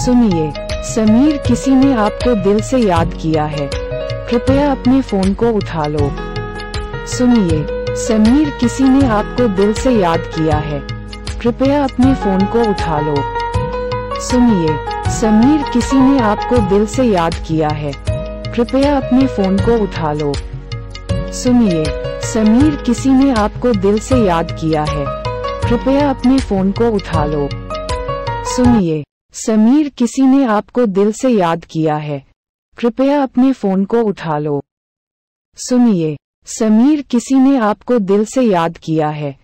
सुनिए, समीर, किसी ने आपको दिल से याद किया है, कृपया अपने फोन को उठा लो। सुनिए, समीर, किसी ने आपको दिल से याद किया है, कृपया अपने फोन को उठा लो। सुनिए, समीर, किसी ने आपको दिल से याद किया है, कृपया अपने फोन को उठा लो। सुनिए, समीर, किसी ने आपको दिल से याद किया है, कृपया अपने फोन को उठा लो। सुनिए, समीर, किसी ने आपको दिल से याद किया है, कृपया अपने फोन को उठा लो। सुनिए, समीर, किसी ने आपको दिल से याद किया है,